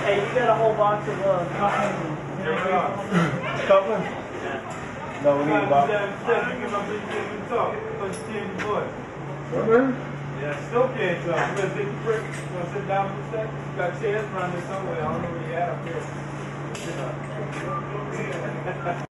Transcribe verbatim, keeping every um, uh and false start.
Hey, you got a whole box of uh, couplings. Couplings? Yeah. No, we need a box. What, man? Yeah, still can't talk. We're going to take a break. We're going to sit down for a second. We got chairs around there somewhere. I don't know where you at up here.